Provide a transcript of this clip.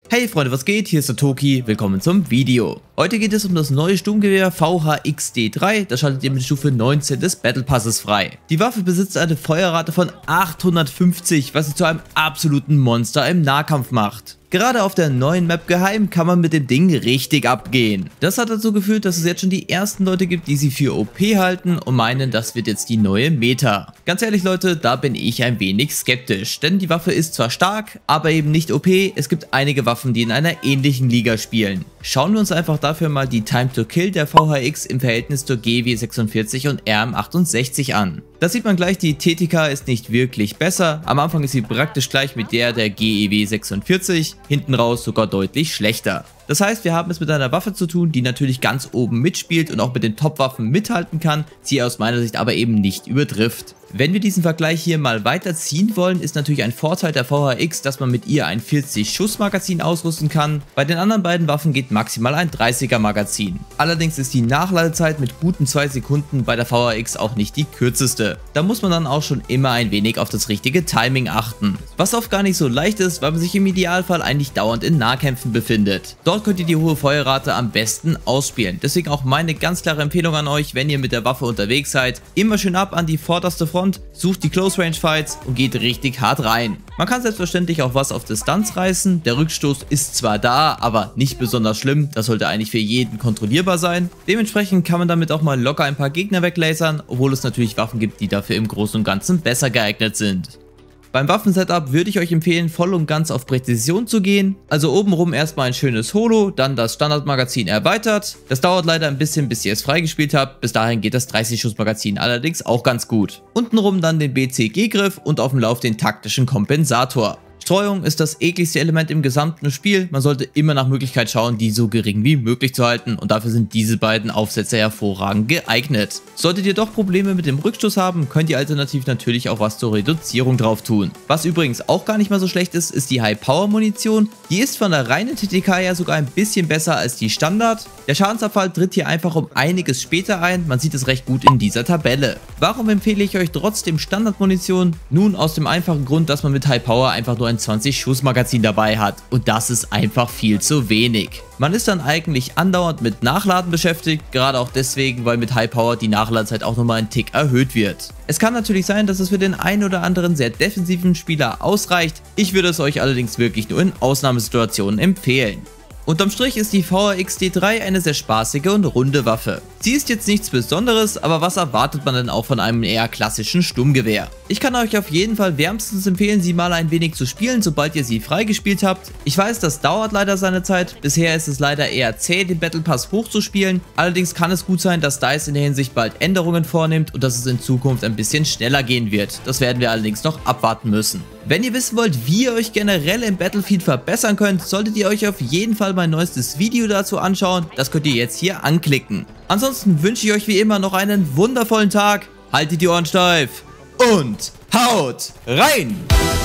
Hey Freunde, was geht? Hier ist der Toki, willkommen zum Video. Heute geht es um das neue Sturmgewehr VHX-D3, das schaltet ihr mit Stufe 19 des Battle Passes frei. Die Waffe besitzt eine Feuerrate von 850, was sie zu einem absoluten Monster im Nahkampf macht. Gerade auf der neuen Map Geheim kann man mit dem Ding richtig abgehen. Das hat dazu geführt, dass es jetzt schon die ersten Leute gibt, die sie für OP halten und meinen, das wird jetzt die neue Meta. Ganz ehrlich Leute, da bin ich ein wenig skeptisch, denn die Waffe ist zwar stark, aber eben nicht OP. Es gibt einige Waffen, die in einer ähnlichen Liga spielen. Schauen wir uns einfach dafür mal die Time to Kill der VHX im Verhältnis zur GW46 und RM68 an. Da sieht man gleich, die TTK ist nicht wirklich besser. Am Anfang ist sie praktisch gleich mit der GEW46, hinten raus sogar deutlich schlechter. Das heißt, wir haben es mit einer Waffe zu tun, die natürlich ganz oben mitspielt und auch mit den Top-Waffen mithalten kann, sie aus meiner Sicht aber eben nicht übertrifft. Wenn wir diesen Vergleich hier mal weiterziehen wollen, ist natürlich ein Vorteil der VHX, dass man mit ihr ein 40-Schuss-Magazin ausrüsten kann. Bei den anderen beiden Waffen geht maximal ein 30er-Magazin. Allerdings ist die Nachladezeit mit guten 2 Sekunden bei der VHX auch nicht die kürzeste. Da muss man dann auch schon immer ein wenig auf das richtige Timing achten. Was oft gar nicht so leicht ist, weil man sich im Idealfall eigentlich dauernd in Nahkämpfen befindet. Dort könnt ihr die hohe Feuerrate am besten ausspielen. Deswegen auch meine ganz klare Empfehlung an euch, wenn ihr mit der Waffe unterwegs seid, immer schön ab an die vorderste Front, sucht die Close Range Fights und geht richtig hart rein. Man kann selbstverständlich auch was auf Distanz reißen, der Rückstoß ist zwar da, aber nicht besonders schlimm, das sollte eigentlich für jeden kontrollierbar sein. Dementsprechend kann man damit auch mal locker ein paar Gegner weglasern, obwohl es natürlich Waffen gibt, die dafür im Großen und Ganzen besser geeignet sind. Beim Waffensetup würde ich euch empfehlen, voll und ganz auf Präzision zu gehen. Also obenrum erstmal ein schönes Holo, dann das Standardmagazin erweitert. Das dauert leider ein bisschen, bis ihr es freigespielt habt. Bis dahin geht das 30-Schuss-Magazin allerdings auch ganz gut. Untenrum dann den BCG-Griff und auf dem Lauf den taktischen Kompensator. Streuung ist das ekligste Element im gesamten Spiel. Man sollte immer nach Möglichkeit schauen, die so gering wie möglich zu halten, und dafür sind diese beiden Aufsätze hervorragend geeignet. Solltet ihr doch Probleme mit dem Rückstoß haben, könnt ihr alternativ natürlich auch was zur Reduzierung drauf tun. Was übrigens auch gar nicht mal so schlecht ist, ist die High-Power-Munition. Die ist von der reinen TTK ja sogar ein bisschen besser als die Standard. Der Schadensabfall tritt hier einfach um einiges später ein, man sieht es recht gut in dieser Tabelle. Warum empfehle ich euch trotzdem Standardmunition? Nun aus dem einfachen Grund, dass man mit High Power einfach nur ein 20-Schuss-Magazin dabei hat, und das ist einfach viel zu wenig. Man ist dann eigentlich andauernd mit Nachladen beschäftigt, gerade auch deswegen, weil mit High Power die Nachladezeit auch nochmal einen Tick erhöht wird. Es kann natürlich sein, dass es für den einen oder anderen sehr defensiven Spieler ausreicht, ich würde es euch allerdings wirklich nur in Ausnahmesituationen empfehlen. Unterm Strich ist die VHX-D3 eine sehr spaßige und runde Waffe. Sie ist jetzt nichts Besonderes, aber was erwartet man denn auch von einem eher klassischen Sturmgewehr? Ich kann euch auf jeden Fall wärmstens empfehlen, sie mal ein wenig zu spielen, sobald ihr sie freigespielt habt. Ich weiß, das dauert leider seine Zeit, bisher ist es leider eher zäh, den Battle Pass hochzuspielen. Allerdings kann es gut sein, dass DICE in der Hinsicht bald Änderungen vornimmt und dass es in Zukunft ein bisschen schneller gehen wird. Das werden wir allerdings noch abwarten müssen. Wenn ihr wissen wollt, wie ihr euch generell im Battlefield verbessern könnt, solltet ihr euch auf jeden Fall mein neuestes Video dazu anschauen. Das könnt ihr jetzt hier anklicken. Ansonsten wünsche ich euch wie immer noch einen wundervollen Tag. Haltet die Ohren steif und haut rein!